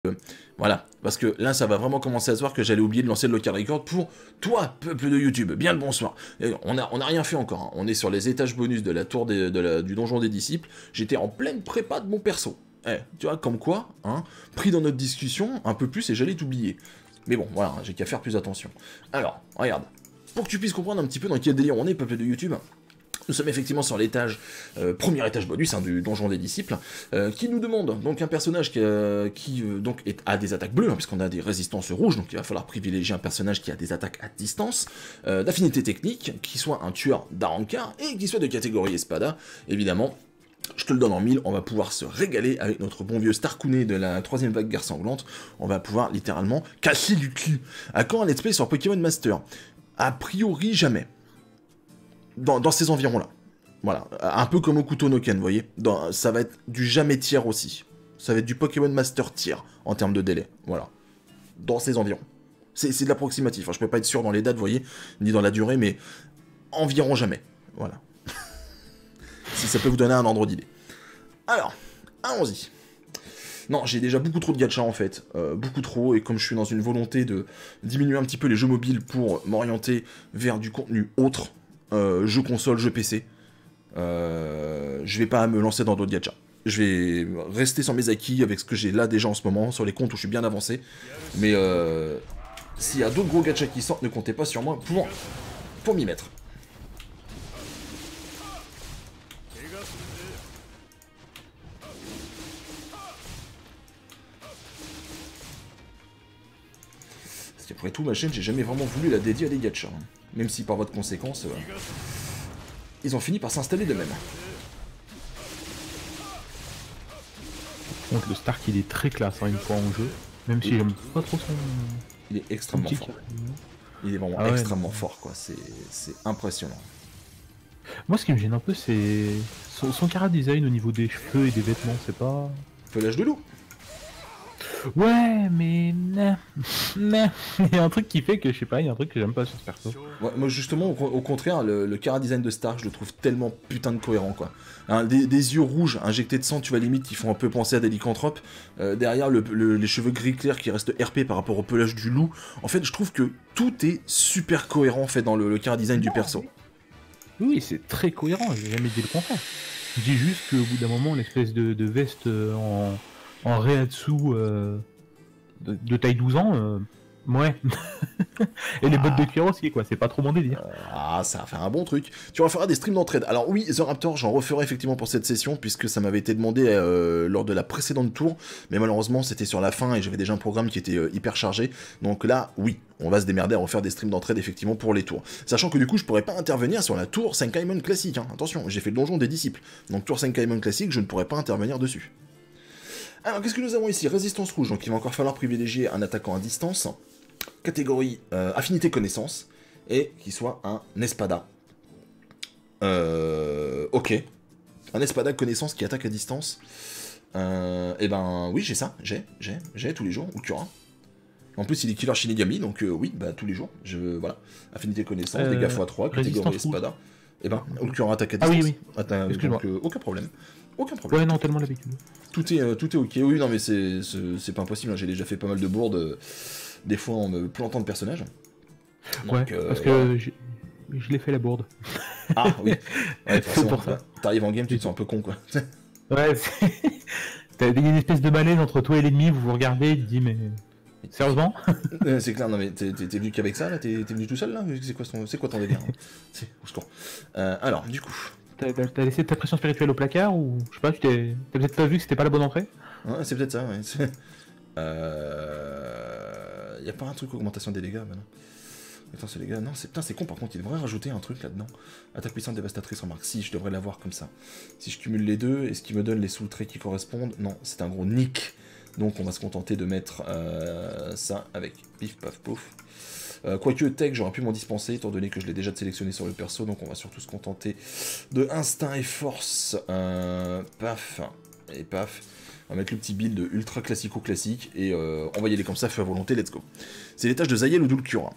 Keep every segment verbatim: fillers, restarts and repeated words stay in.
Euh, voilà, parce que là ça va vraiment commencer à se voir que j'allais oublier de lancer le local record pour toi, peuple de YouTube. Bien le bonsoir. Et on a, on a rien fait encore, hein. On est sur les étages bonus de la tour des, de la, du donjon des disciples. J'étais en pleine prépa de mon perso. Eh, tu vois, comme quoi, hein, pris dans notre discussion, un peu plus et j'allais t'oublier. Mais bon, voilà, j'ai qu'à faire plus attention. Alors, regarde, pour que tu puisses comprendre un petit peu dans quel délire on est, peuple de YouTube, nous sommes effectivement sur l'étage, euh, premier étage bonus hein, du donjon des disciples, euh, qui nous demande donc un personnage qui, euh, qui euh, donc est, a des attaques bleues, hein, puisqu'on a des résistances rouges, donc il va falloir privilégier un personnage qui a des attaques à distance, euh, d'affinité technique, qui soit un tueur d'Arankar, et qui soit de catégorie Espada, évidemment. Je te le donne en mille, on va pouvoir se régaler avec notre bon vieux Starkouné de la troisième vague guerre sanglante, on va pouvoir littéralement casser du cul. À quand un let's play sur Pokémon Master? A priori jamais. Dans, dans ces environs-là. Voilà. Un peu comme au couteau Noken, vous voyez. Dans, ça va être du jamais tiers aussi. Ça va être du Pokémon Master tiers en termes de délai. Voilà. Dans ces environs. C'est de l'approximatif. Hein. Je peux pas être sûr dans les dates, vous voyez, ni dans la durée, mais environ jamais. Voilà. Si ça peut vous donner un ordre d'idée. Alors, allons-y. Non, j'ai déjà beaucoup trop de gachas en fait, euh, beaucoup trop, et comme je suis dans une volonté de diminuer un petit peu les jeux mobiles pour m'orienter vers du contenu autre, euh, jeux console, jeux P C, euh, je vais pas me lancer dans d'autres gachas. Je vais rester sur mes acquis avec ce que j'ai là déjà en ce moment, sur les comptes où je suis bien avancé, mais euh, s'il y a d'autres gros gachas qui sortent, ne comptez pas sur moi pour, pour m'y mettre. Après tout, ma chaîne, j'ai jamais vraiment voulu la dédier à des gachas. Hein. Même si par votre conséquence, euh, ils ont fini par s'installer de même. Donc le Stark il est très classe hein, une fois en jeu, même si j'aime pas trop son... Il est extrêmement fort. Il est vraiment ah ouais, extrêmement non. fort, quoi. C'est impressionnant. Moi ce qui me gêne un peu c'est son, son cara design au niveau des cheveux et des vêtements, c'est pas... Pelage de loup. Ouais, mais... Non. Non. Il y a un truc qui fait que, je sais pas, il y a un truc que j'aime pas sur ce perso. Ouais, moi, justement, au, au contraire, le, le cara design de Stark, je le trouve tellement putain de cohérent, quoi. Hein, des, des yeux rouges injectés de sang, tu vois, limite, qui font un peu penser à des lycanthropes. Euh, derrière, le, le, les cheveux gris clair qui restent R P par rapport au pelage du loup. En fait, je trouve que tout est super cohérent, en fait, dans le, le cara design du perso. Oui, c'est très cohérent, j'ai jamais dit le contraire. Je dis juste qu'au bout d'un moment, l'espèce de, de veste en... en Reiatsu euh, de, de taille douze ans, euh, ouais. Et les ah. bottes de cuir aussi, quoi, c'est pas trop mon délire. Ah, ça va faire un bon truc. Tu referas des streams d'entraide. Alors oui, The Raptor, j'en referai effectivement pour cette session, puisque ça m'avait été demandé euh, lors de la précédente tour, mais malheureusement, c'était sur la fin, et j'avais déjà un programme qui était euh, hyper chargé. Donc là, oui, on va se démerder à refaire des streams d'entraide, effectivement, pour les tours. Sachant que du coup, je pourrais pas intervenir sur la tour Senkaimon classique, hein. Attention, j'ai fait le donjon des disciples. Donc tour Senkaimon classique, je ne pourrais pas intervenir dessus. Alors, qu'est-ce que nous avons ici? Résistance rouge, donc il va encore falloir privilégier un attaquant à distance. Catégorie euh, affinité connaissance. Et qui soit un espada. Euh, ok. Un espada connaissance qui attaque à distance. Euh, et ben oui, j'ai ça. J'ai, j'ai, j'ai tous les jours. Ou Cura. En plus, il est killer Shinigami, donc euh, oui, bah tous les jours. Je, voilà. Affinité connaissance, euh, dégâts fois trois, catégorie espada. Et ben, Ulcura attaque à distance. Ah oui, oui. Atta donc euh, aucun problème. Aucun problème. Ouais, non, tellement l'habitude. Tout est, euh, tout est ok. Oui, non, mais c'est pas impossible. Hein. J'ai déjà fait pas mal de bourdes, euh, des fois en me plantant de personnages. Donc, ouais, euh, parce que je, je l'ai fait la bourde. Ah oui. Ouais, c'est pour ça. T'arrives en game, tu te sens un peu con, quoi. Ouais, t'as une espèce de malaise entre toi et l'ennemi, vous vous regardez, il te dit, mais... Sérieusement? C'est clair, non mais t'es venu qu'avec ça, là? T'es venu tout seul, là? C'est quoi, quoi ton délire? C'est euh, Alors, du coup... T'as laissé ta pression spirituelle au placard ou je sais pas, tu t'es peut-être pas vu que c'était pas la bonne entrée? Ouais, c'est peut-être ça, ouais. Euh... Y a pas un truc augmentation des dégâts, maintenant? Attends, c'est les gars, non, c'est con par contre, il devrait rajouter un truc là-dedans. Attaque puissante dévastatrice, remarque. Si, je devrais l'avoir comme ça. Si je cumule les deux, est-ce qu'il me donne les sous-traits qui correspondent? Non, c'est un gros nick. Donc on va se contenter de mettre euh, ça avec pif paf pouf. Euh, quoique tech, j'aurais pu m'en dispenser, étant donné que je l'ai déjà sélectionné sur le perso, donc on va surtout se contenter de instinct et force. Euh, paf, et paf. On va mettre le petit build ultra classico-classique, et euh, on va y aller comme ça, feu à volonté, let's go. C'est l'étage de Zayel ou d'Ulcura.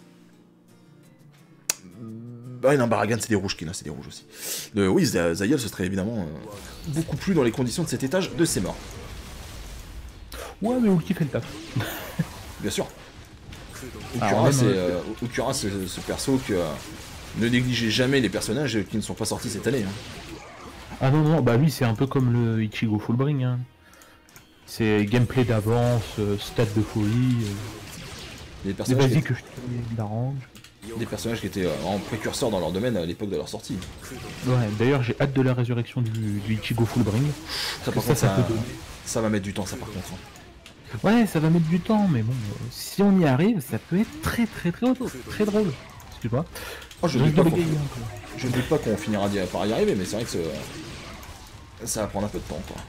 Ah non, Baragan, c'est des rouges, Kina, c'est des rouges aussi. Euh, oui, Zayel, ce serait évidemment euh, beaucoup plus dans les conditions de cet étage de ses morts. Ouais, mais ulti fait le taf. Bien sûr. Alors, Okura, même, c'est euh, euh, Okura, c'est ce perso que euh, ne négligez jamais les personnages qui ne sont pas sortis cette année. Hein. Ah non, non, bah lui c'est un peu comme le Ichigo Fullbring. Hein. C'est gameplay d'avance, euh, stats de folie. Euh... Des Des personnages, qui basiques étaient, que je te l'arrange. des personnages qui étaient euh, en précurseur dans leur domaine à l'époque de leur sortie. Ouais, d'ailleurs j'ai hâte de la résurrection du, du Ichigo Fullbring. Ça, par Ça, contre, ça ça, peut donner. ça va mettre du temps, ça par contre. hein. Ouais, ça va mettre du temps, mais bon, euh, si on y arrive, ça peut être très très très drôle. Très drôle. Excuse-moi. Oh, je Je ne doute pas rigole qu'on gayer un peu. je ne doute pas qu'on finira d'y- par y arriver, mais c'est vrai que c'est, euh, ça va prendre un peu de temps, quoi.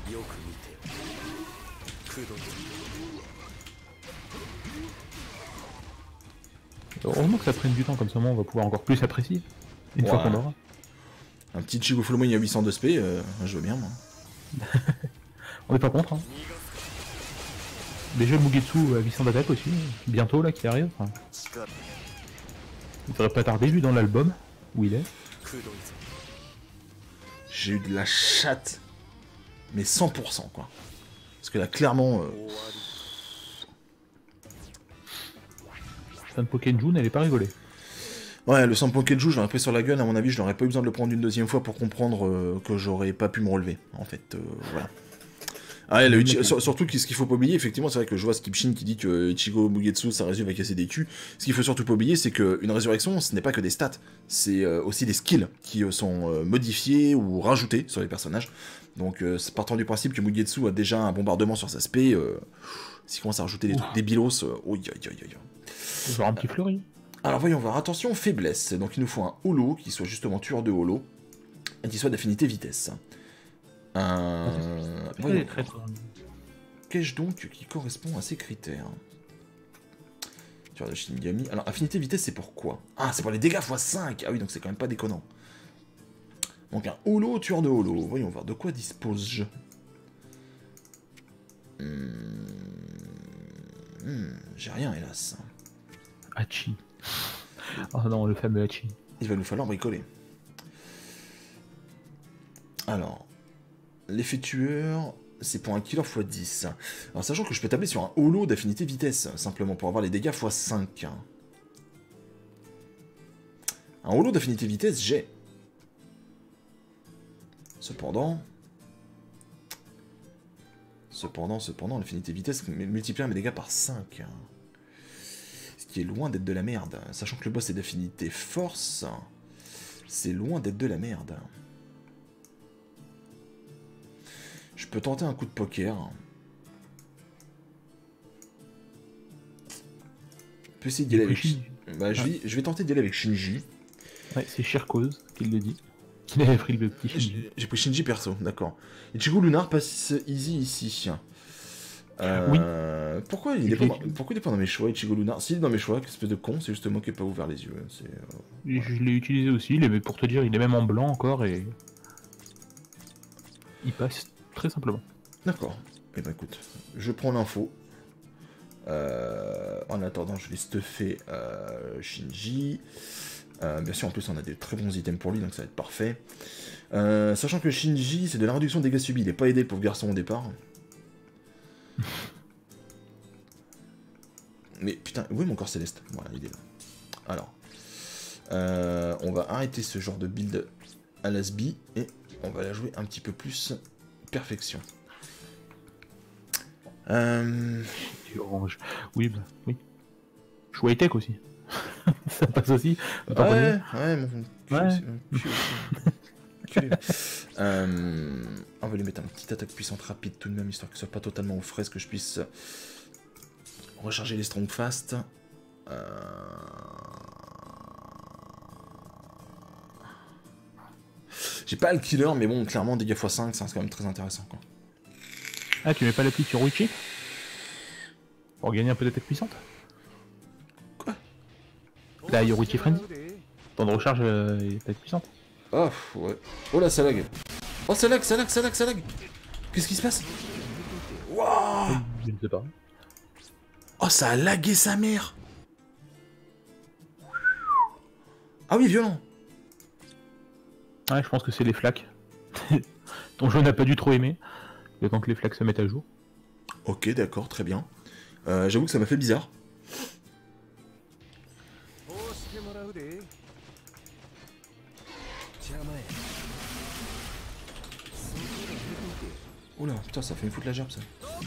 Heureusement que ça prenne du temps, comme ça on va pouvoir encore plus apprécier. Une fois Ouais. qu'on l'aura. Un petit Chigo Fullbring à huit cents de spé, euh, je veux bien, moi. On est pas contre. Hein. Déjà le Mugetsu à huit cents d'attaque aussi, bientôt là qui arrive. Enfin, il devrait pas tarder lui dans l'album où il est. J'ai eu de la chatte, mais cent pour cent, quoi. Parce que là, clairement... euh, Fan Pokéjun, elle est pas rigolée. Ouais, le Sampo Kenju, je l'aurais pris sur la gueule, à mon avis, je n'aurais pas eu besoin de le prendre une deuxième fois pour comprendre euh, que j'aurais pas pu me relever, en fait, euh, voilà. Ah ouais, le Ichi- sur- surtout que ce qu'il faut pas oublier, effectivement, c'est vrai que je vois Skipshin qui dit que Ichigo Mugetsu, ça résume à casser des culs. Ce qu'il faut surtout pas oublier, c'est qu'une résurrection, ce n'est pas que des stats, c'est euh, aussi des skills qui euh, sont euh, modifiés ou rajoutés sur les personnages. Donc, euh, c'est partant du principe que Mugetsu a déjà un bombardement sur sa spé, euh, s'il commence à rajouter des trucs débilos, euh, oi, oi, oi, oi. Genre un petit fleuri. Alors voyons voir, attention, faiblesse. Donc il nous faut un holo qui soit justement tueur de holo et qui soit d'affinité vitesse. Euh... voyons Très, très, voir. Qu'ai-je donc qui correspond à ces critères? Tueur de Shinigami. Alors affinité vitesse c'est pour quoi? Ah c'est pour les dégâts fois cinq. Ah oui donc c'est quand même pas déconnant. Donc un holo tueur de holo. Voyons voir de quoi dispose-je. Hmm... Hmm, j'ai rien hélas. Hachi. Oh non, le fameux Hachi. Il va nous falloir bricoler. Alors, l'effet tueur, c'est pour un killer fois dix. Alors, sachant que je peux tabler sur un holo d'affinité vitesse, simplement pour avoir les dégâts fois cinq. Un holo d'affinité vitesse, j'ai. Cependant... Cependant, cependant, l'affinité vitesse multiplie mes dégâts par cinq. Ce qui est loin d'être de la merde. Sachant que le boss est d'affinité force, c'est loin d'être de la merde. Je peux tenter un coup de poker. Je peux essayer d'y aller avec... Shinji. Bah, je, vais, je vais tenter d'y aller avec Shinji. Ouais, c'est Shirkoz qui le dit. Qu'il avait pris le petit Shinji. J'ai j'ai pris Shinji perso, d'accord. Ichigo Lunar passe easy ici. Euh, pourquoi, il est pas dans, pourquoi il est pas dans mes choix, Ichigo Lunar? S'il est dans mes choix, quelle espèce de con, c'est juste moi qui n'ai pas ouvert les yeux. C'est, euh... Je l'ai utilisé aussi, mais pour te dire, il est même en blanc encore et... Il passe très simplement. D'accord. Et eh ben écoute, je prends l'info. Euh, en attendant, je vais stuffer euh, Shinji. Euh, bien sûr, en plus, on a des très bons items pour lui, donc ça va être parfait. Euh, sachant que Shinji, c'est de la réduction de dégâts subis. Il n'est pas aidé, le pauvre garçon, au départ. Mais putain, où est mon corps céleste? Voilà, il est là. Alors, euh, on va arrêter ce genre de build à l'asbi et on va la jouer un petit peu plus perfection. Euh... Orange. Oui, bah, oui. Choix tech aussi. Ça passe aussi. Ouais, ouais, mon cul, Ouais. mon cul aussi. Cul. euh, on va lui mettre un petit attaque puissante rapide tout de même, histoire que ce soit pas totalement aux fraises, que je puisse recharger les strong fast. Euh... J'ai pas le killer, mais bon, clairement, dégâts fois cinq, ça reste quand même très intéressant, quoi. Ah, tu mets pas l'appli sur Wichi pour gagner un peu d'attaque puissante? Quoi? Là, Yoruichi Frenzy. Temps de recharge euh, et attaque puissante. Oh, ouais. Oh là, ça lag. Oh, ça lag, ça lag, ça lag, ça lag. Qu'est-ce qui se passe? Waouh. Je ne sais pas. Oh, ça a lagué sa mère. Ah oui, violent. Ouais, je pense que c'est les flaques. Ton jeu n'a pas dû trop aimer. Le temps que les flaques se mettent à jour. Ok, d'accord, très bien. Euh, J'avoue que ça m'a fait bizarre. Oula, putain, ça fait une foutre la gerbe, ça.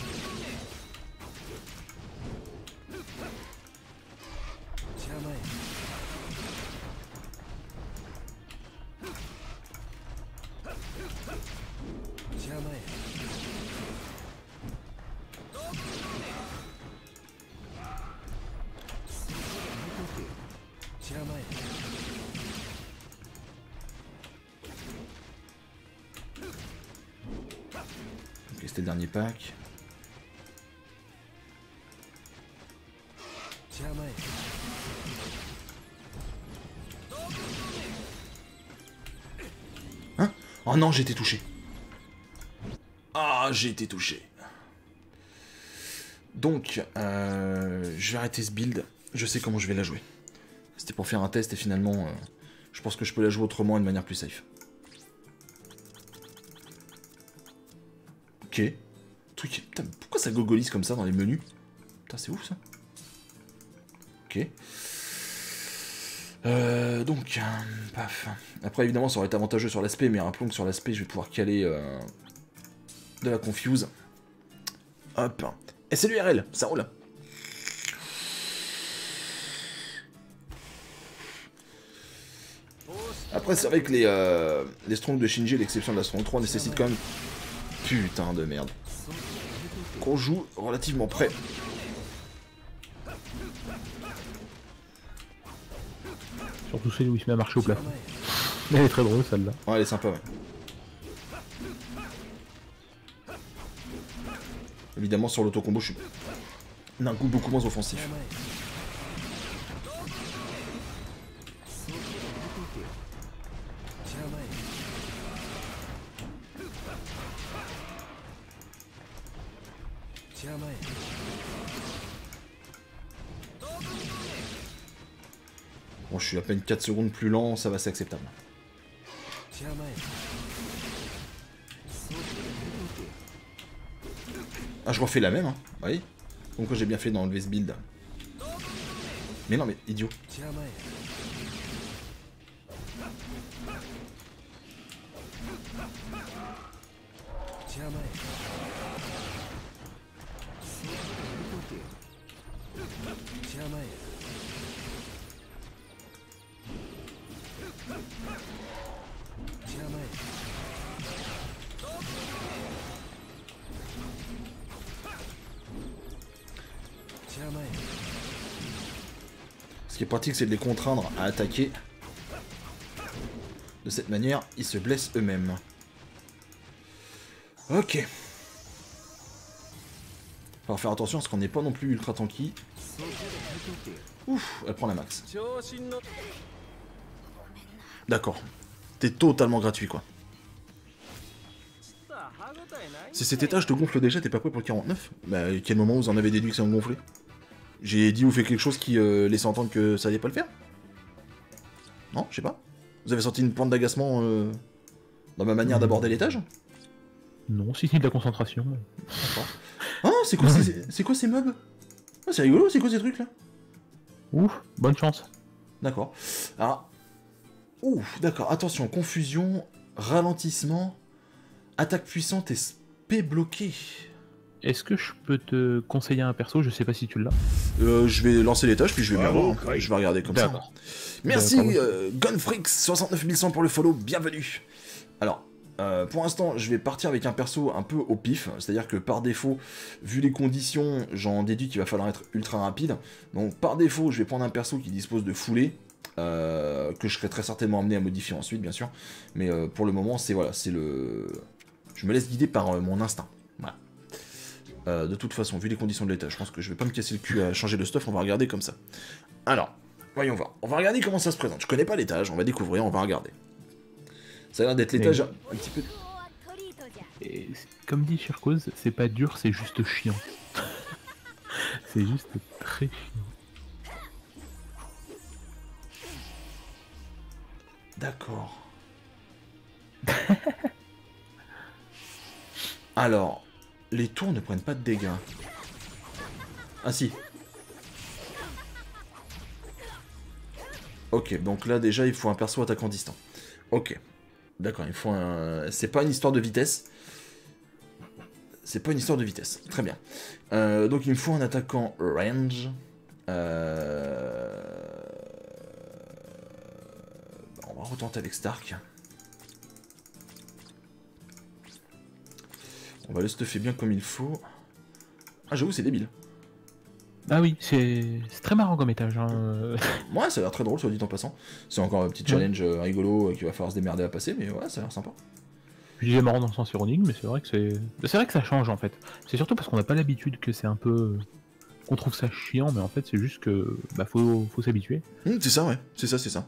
Ok, c'était le dernier pack. Hein? Oh non, j'ai été touché. Ah, j'ai été touché. Donc, euh, je vais arrêter ce build. Je sais comment je vais la jouer. C'était pour faire un test et finalement, euh, je pense que je peux la jouer autrement et de manière plus safe. Ok. Truc. Putain, pourquoi ça gogolise comme ça dans les menus? Putain, c'est ouf ça. Ok. Euh, donc, euh, paf. Après, évidemment, ça aurait été avantageux sur l'aspect, mais rappelons que sur l'aspect, je vais pouvoir caler euh, de la confuse. Hop. Et c'est l'U R L, ça roule. Après, c'est vrai que les, euh, les Strong de Shinji, à l'exception de la Strong trois, nécessitent quand même... Putain de merde. Qu'on joue relativement près. Surtout celui où il se met à marcher au plafond. Elle est très drôle celle-là. Ouais, elle est sympa, ouais. Évidemment, sur l'auto-combo, je suis d'un coup beaucoup moins offensif. Bon, je suis à peine quatre secondes plus lent, ça va, c'est acceptable. Ah, je refais la même, hein. Vous voyez? Donc quoi j'ai bien fait d'enlever ce build. Mais non, mais idiot. Ce qui est pratique, c'est de les contraindre à attaquer. De cette manière, ils se blessent eux-mêmes. Ok. Faut faire attention parce qu'on n'est pas non plus ultra tanky. Ouf, elle prend la max. D'accord. T'es totalement gratuit, quoi. Si cet étage te gonfle déjà, t'es pas prêt pour le quarante-neuf? Bah, à quel moment vous en avez déduit que ça me gonflait? J'ai dit ou fait quelque chose qui euh, laissait entendre que ça allait pas le faire? Non, je sais pas. Vous avez senti une pointe d'agacement euh, dans ma manière d'aborder l'étage? Non, si c'est de la concentration. D'accord. Ah, c'est quoi, c'est quoi ces mobs? Ah, c'est rigolo, c'est quoi ces trucs là? Ouf, bonne chance. D'accord. Alors... Ouf, d'accord. Attention, confusion, ralentissement, attaque puissante et spé bloqué. Est-ce que je peux te conseiller un perso? Je sais pas si tu l'as. Euh, je vais lancer les tâches, puis je vais bien voir. Hein. Je vais regarder comme ça. Merci, euh, Gunfrix, soixante-neuf mille cent pour le follow, bienvenue. Alors, euh, pour l'instant, je vais partir avec un perso un peu au pif, c'est-à-dire que par défaut, vu les conditions, j'en déduis qu'il va falloir être ultra rapide. Donc, par défaut, je vais prendre un perso qui dispose de foulée, euh, que je serai très certainement amené à modifier ensuite, bien sûr. Mais euh, pour le moment, c'est voilà, c'est le... Je me laisse guider par euh, mon instinct. Voilà. Euh, de toute façon, vu les conditions de l'état, je pense que je vais pas me casser le cul à changer de stuff, on va regarder comme ça. Alors, voyons voir. On va regarder comment ça se présente. Je connais pas l'étage, on va découvrir, on va regarder. Ça a l'air d'être l'étage un petit peu... Et comme dit Shirkoz, c'est pas dur, c'est juste chiant. C'est juste très chiant. D'accord. Alors, Les tours ne prennent pas de dégâts. Ah si. Ok, donc là déjà il faut un perso attaquant distant. Ok. D'accord, il faut un... C'est pas une histoire de vitesse. C'est pas une histoire de vitesse. Très bien. Euh, donc il me faut un attaquant range. Euh... On va retenter avec Stark. On va le stuffer bien comme il faut. Ah j'avoue c'est débile. Ah oui, c'est très marrant comme étage. Hein. Ouais, ça a l'air très drôle, soit dit en passant. C'est encore un petit challenge ouais. rigolo qu'il va falloir se démerder à passer, mais ouais, ça a l'air sympa. Puis j'ai marrant dans le sens ironique, mais c'est vrai que c'est. C'est vrai que ça change en fait. C'est surtout parce qu'on n'a pas l'habitude que c'est un peu. Qu'on trouve ça chiant, mais en fait c'est juste que. Bah faut, faut s'habituer. Mmh, c'est ça, ouais. C'est ça, c'est ça.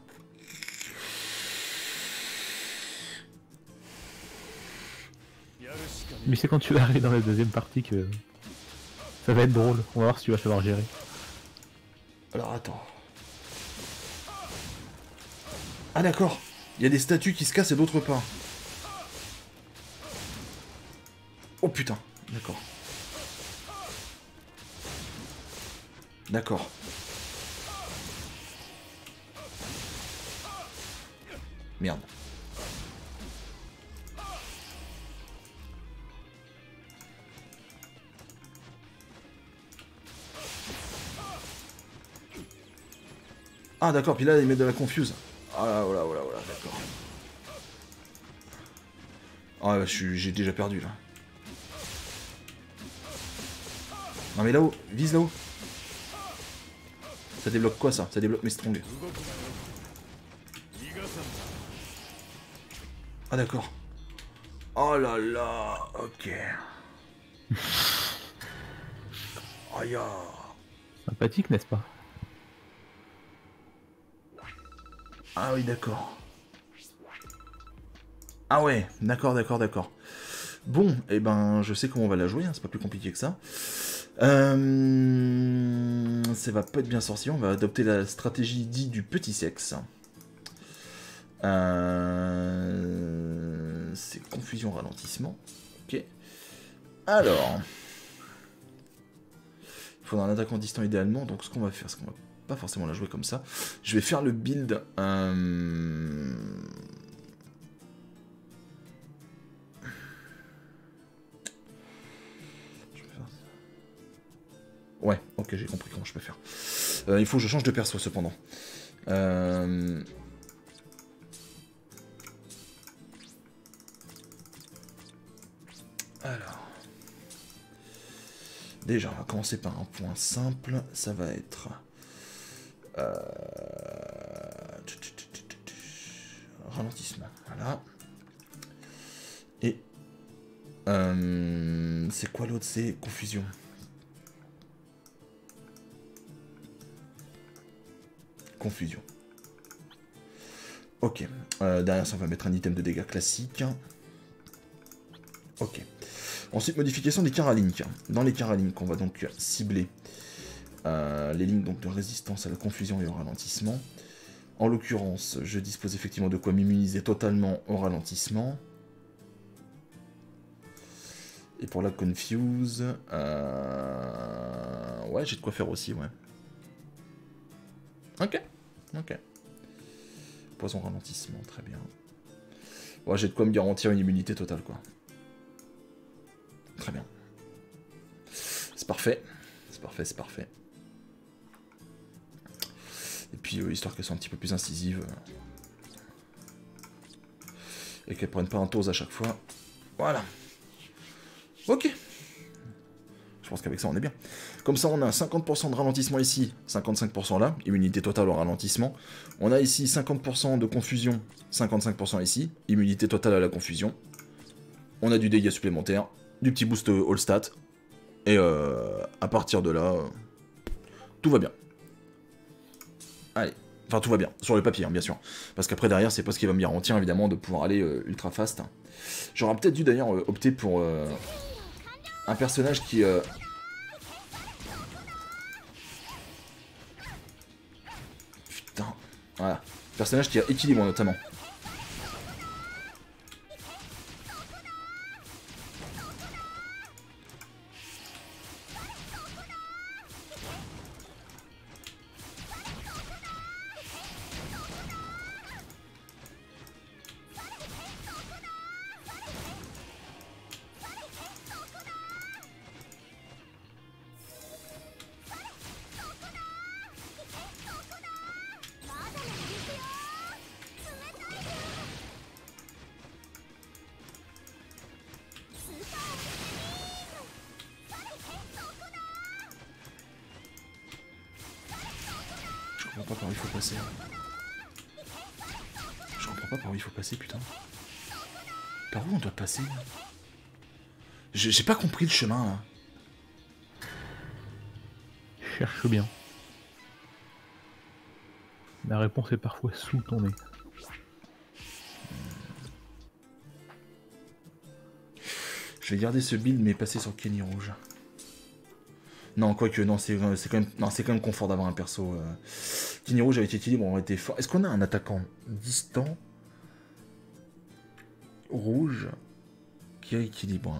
Mais c'est quand tu vas arriver dans la deuxième partie que. Ça va être drôle. On va voir si tu vas savoir gérer. Alors attends. Ah d'accord. Il y a des statues qui se cassent et d'autres pas. Oh putain. D'accord. D'accord. Merde. Ah d'accord, puis là ils mettent de la confuse. Ah là, voilà, voilà, voilà, d'accord. Ah là, j'ai déjà perdu là. Non mais là-haut, vise là-haut. Ça débloque quoi ça? Ça débloque mes strongs. Ah d'accord. Oh là là, ok. Aïe. Sympathique, n'est-ce pas? Ah oui, d'accord. Ah ouais, d'accord, d'accord, d'accord. Bon, et eh ben, je sais comment on va la jouer, hein, c'est pas plus compliqué que ça. Euh... Ça va pas être bien sorcier, on va adopter la stratégie dite du petit sexe. Euh... C'est confusion, ralentissement. Ok. Alors... Il faudra un attaquant distant idéalement, donc ce qu'on va faire, c'est qu'on va pas forcément la jouer comme ça. Je vais faire le build... Euh... Ouais, ok, j'ai compris comment je peux faire. Euh, il faut que je change de perso, cependant. Euh... Alors... Déjà, on va commencer par un point simple. Ça va être... Euh... Ralentissement, voilà. Et... Euh... C'est quoi l'autre? C'est confusion. Confusion. Ok. Euh, derrière ça, on va mettre un item de dégâts classique. Ok. Ensuite, modification des Karalinks. Dans les Karalinks, on va donc cibler euh, les lignes donc, de résistance à la confusion et au ralentissement. En l'occurrence, je dispose effectivement de quoi m'immuniser totalement au ralentissement. Et pour la confuse... Euh... Ouais, j'ai de quoi faire aussi, ouais. Ok. Ok. Poison ralentissement, très bien. Ouais, j'ai de quoi me garantir une immunité totale, quoi. Très bien. C'est parfait. C'est parfait, c'est parfait. Et puis, euh, histoire qu'elles soient un petit peu plus incisives. Euh, et qu'elles prennent pas un tose à chaque fois. Voilà. Ok. Je pense qu'avec ça, on est bien. Comme ça, on a cinquante pour cent de ralentissement ici, cinquante-cinq pour cent là, immunité totale au ralentissement. On a ici cinquante pour cent de confusion, cinquante-cinq pour cent ici, immunité totale à la confusion. On a du dégât supplémentaire, du petit boost all stat, et euh, à partir de là, euh, tout va bien. Allez, enfin tout va bien, sur le papier, hein, bien sûr. Parce qu'après derrière, c'est pas ce qui va me garantir évidemment de pouvoir aller euh, ultra fast. J'aurais peut-être dû d'ailleurs euh, opter pour euh, un personnage qui... Euh, Putain, voilà. Personnage qui a équilibre notamment. comprends pas par où il faut passer. Je comprends pas par où il faut passer, putain. Par où on doit passer? J'ai pas compris le chemin, là. Cherche bien. La réponse est parfois sous ton nez. Je vais garder ce build, mais passer sur Kenny Rouge. Non, quoique, non, c'est quand même, non, c'est quand même confort d'avoir un perso. Euh... Kenny Rouge avec équilibre aurait été fort. Est-ce qu'on a un attaquant distant rouge qui a équilibre?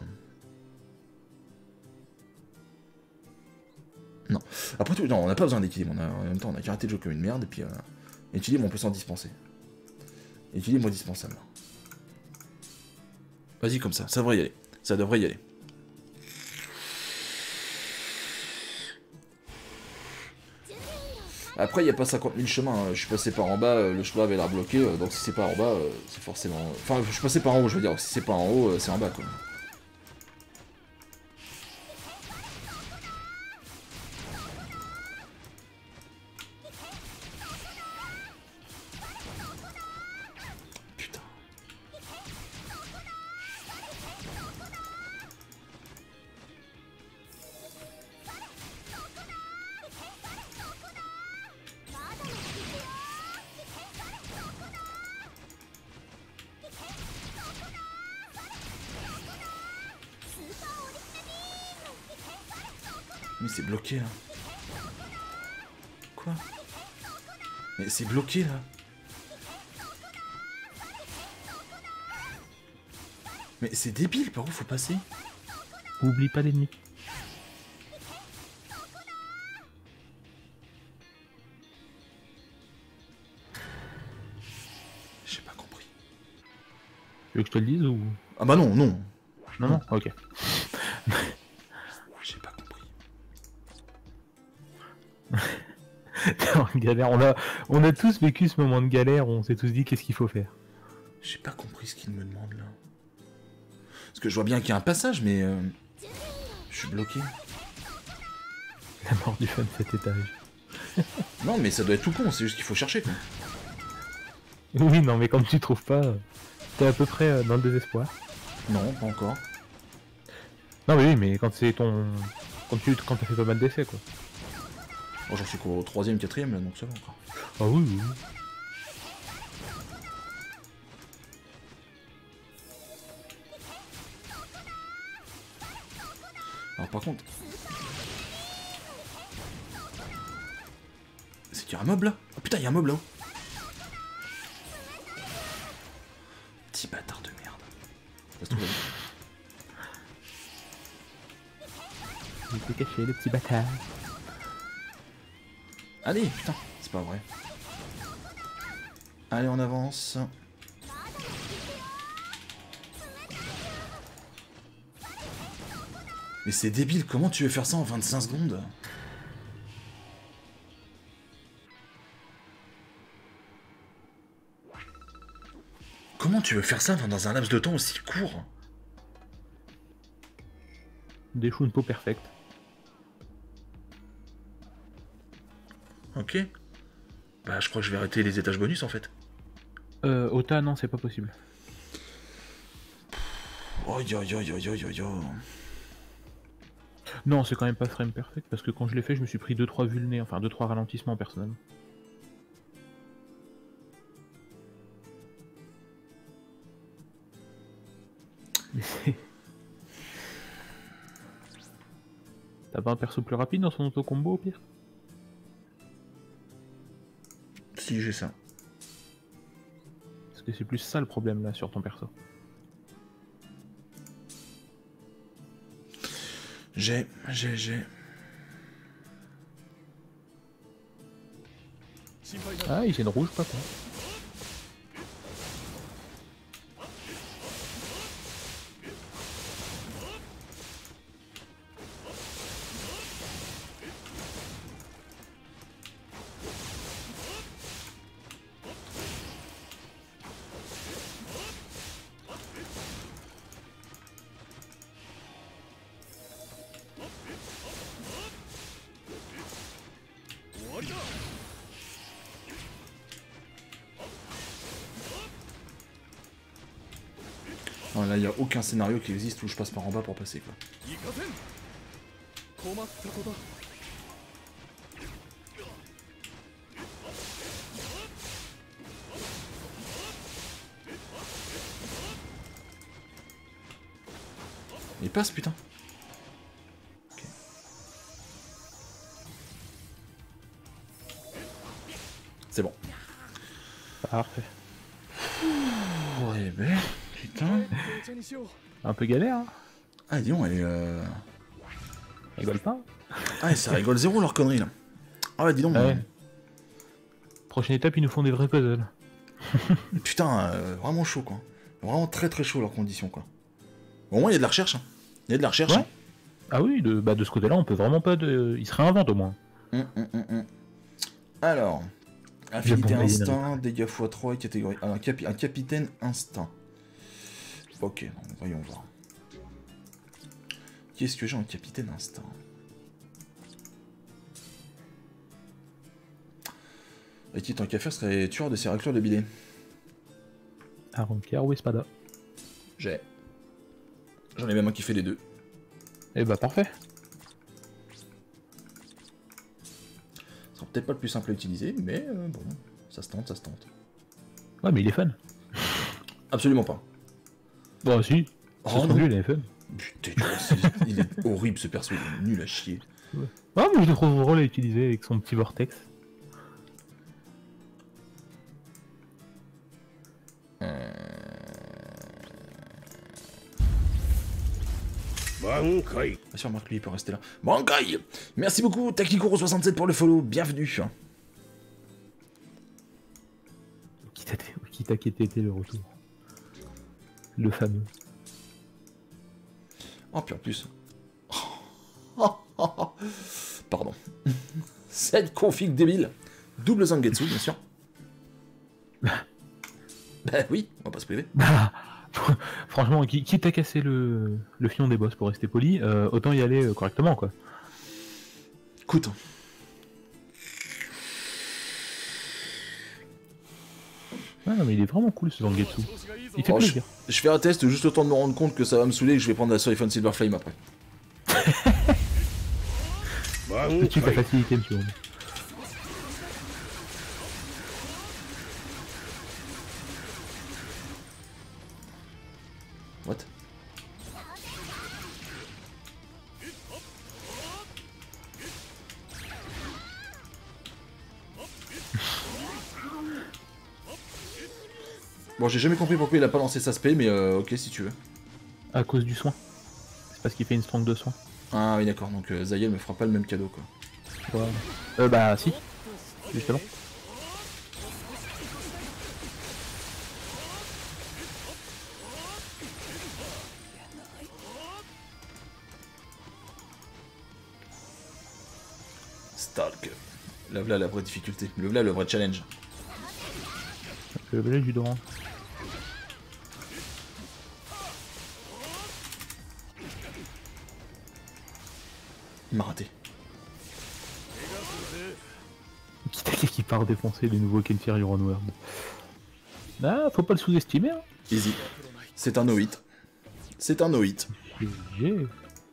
Non. Après tout, non, on n'a pas besoin d'équilibre. En même temps, on a arrêté de jouer comme une merde. Et puis, euh, équilibre, on peut s'en dispenser. Équilibre indispensable. Vas-y, comme ça. Ça devrait y aller. Ça devrait y aller. Après, il n'y a pas cinquante mille chemins. Hein. Je suis passé par en bas, le chemin avait l'air bloqué. Donc, si c'est pas en bas, c'est forcément. Enfin, je suis passé par en haut, je veux dire. Si c'est pas en haut, c'est en bas, quoi. Mais c'est bloqué là. Quoi? Mais c'est bloqué là. Mais c'est débile, par où faut passer? Oublie pas l'ennemi. J'ai pas compris. Tu veux que je te le dise ou... Ah bah non, non. Non, non, ok. J'ai pas compris. T'es en galère, on a, on a tous vécu ce moment de galère où on s'est tous dit qu'est-ce qu'il faut faire. J'ai pas compris ce qu'il me demande là. Parce que je vois bien qu'il y a un passage, mais... Euh, je suis bloqué. La mort du fan de cet étage. Non, mais ça doit être tout con, c'est juste qu'il faut chercher quoi. Oui, non, mais quand tu trouves pas, t'es à peu près dans le désespoir. Non, pas encore. Non, mais oui, mais quand c'est ton... Quand tu quand t'as fait pas mal d'essais, quoi. Oh, j'en suis qu'au troisième, quatrième là, donc ça va encore. Ah oui, oui. Alors par contre... C'est qu'il y a un mob là? Oh putain, il y a un mob là-haut. Petit bâtard de merde. Ça se trouve là. Il était caché, le petit bâtard. Allez, putain, c'est pas vrai. Allez, on avance. Mais c'est débile, comment tu veux faire ça en vingt-cinq secondes? Comment tu veux faire ça dans un laps de temps aussi court? Des Shunpo perfect. Ok. Bah je crois que je vais arrêter les étages bonus en fait. Euh, Ota, non, c'est pas possible. Oh yo yo yo yo yo yo. Non, c'est quand même pas frame perfect, parce que quand je l'ai fait, je me suis pris deux trois vulnés, enfin deux trois ralentissements personnellement. Mais c'est... T'as pas un perso plus rapide dans son auto-combo au pire? Si, j'ai ça. Parce que c'est plus ça le problème là sur ton perso. J'ai, j'ai, j'ai. Ah, il y a une rouge, pas con. Enfin, là, il n'y a aucun scénario qui existe où je passe par en bas pour passer, quoi. Il passe, putain. Okay. C'est bon. Parfait. Ouais, ben, putain. Un peu galère, hein. Ah, dis donc, elle est... Euh... Rigole pas. Ah, ça rigole zéro, leur connerie, là. Ah ouais, dis donc. Ah ouais. Prochaine étape, ils nous font des vrais puzzles. Putain, euh, vraiment chaud, quoi. Vraiment très très chaud, leurs conditions, quoi. Au moins, il y a de la recherche. Hein. Il y a de la recherche. Ouais. Hein. Ah oui, de, bah de ce côté-là, on peut vraiment pas... De... Il se réinvente, au moins. Hum, hum, hum, hum. Alors... Affinité instinct, dégâts fois trois, catégorie... Alors, un, capi... un capitaine instinct. Ok, donc, voyons voir. Qu'est-ce que j'ai en capitaine instinct? Et qui, tant qu'à faire, serait tueur de ces réacteurs de bidet. Aroncar ou Espada? J'ai. J'en ai même un qui fait les deux. Eh bah parfait. Ce sera peut-être pas le plus simple à utiliser, mais euh, bon, ça se tente, ça se tente. Ouais, mais il est fun. Absolument pas. Bon, si. Oh, non. Lui, il est fun. Putain, il est horrible ce perso, il est nul à chier. Ouais. Ah, mais je le trouve drôle à utiliser avec son petit vortex. Euh... Bankai. Bien sûr, Marc, lui, il peut rester là. Bankai. Merci beaucoup, Takikoro soixante-sept pour le follow, bienvenue. Qui t'a été le retour. Le fameux. Oh, puis en plus... Pardon. Cette config débile. Double Zangetsu, bien sûr. Bah oui, on va pas se priver. Franchement, qui, qui t'a cassé le, le fion des boss pour rester poli, euh, autant y aller euh, correctement, quoi. Écoute. Ah non, mais il est vraiment cool ce Zangetsu. Il fait Oh, plaisir. Je, je fais un test juste le temps de me rendre compte que ça va me saouler et que je vais prendre la Soifon Silver Flame après. Tout de suite la facilité, monsieur. What? Bon, j'ai jamais compris pourquoi il a pas lancé sa spé, mais euh, ok si tu veux. À cause du soin. C'est parce qu'il fait une strong de soin. Ah oui d'accord, donc euh, Zayel me fera pas le même cadeau quoi. Ouais. Euh bah si. Justement. Stalk. Là voilà la vraie difficulté, le voilà le vrai challenge. Le blé du Doran. Il m'a raté. Kitake qui part défoncer les nouveaux Kenshiro Iron World. Ah, faut pas le sous-estimer. Hein. Easy. C'est un no-hit. C'est un no-hit. J'ai...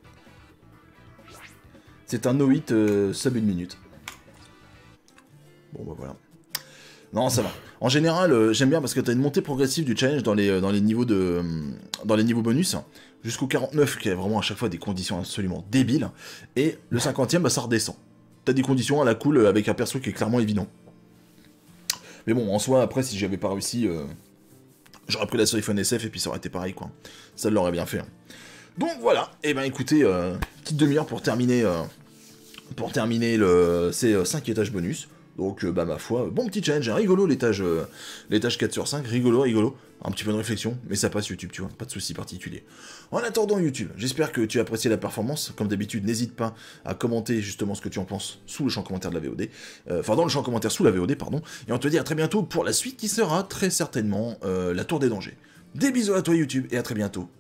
C'est un no-hit euh, sub une minute. Bon bah voilà. Non ça va. En général euh, j'aime bien parce que t'as une montée progressive du challenge dans les, dans les niveaux de euh, dans les niveaux bonus jusqu'au quarante-neuf qui a vraiment à chaque fois des conditions absolument débiles et le cinquantième bah ça redescend. T'as des conditions à la cool avec un perso qui est clairement évident. Mais bon en soi après si j'avais pas réussi euh, j'aurais pris la Soifon S F et puis ça aurait été pareil quoi. Ça l'aurait bien fait. Donc voilà. Et ben écoutez euh, petite demi-heure pour terminer euh, pour terminer le ces euh, cinq étages bonus. Donc, euh, bah, ma foi, bon petit challenge, hein, rigolo l'étage euh, l'étage quatre sur cinq, rigolo, rigolo. Un petit peu de réflexion, mais ça passe YouTube, tu vois, pas de souci particulier. En attendant YouTube, j'espère que tu as apprécié la performance. Comme d'habitude, n'hésite pas à commenter justement ce que tu en penses sous le champ commentaire de la V O D. Euh, enfin, dans le champ commentaire sous la V O D, pardon. Et on te dit à très bientôt pour la suite qui sera très certainement euh, la Tour des Dangers. Des bisous à toi YouTube et à très bientôt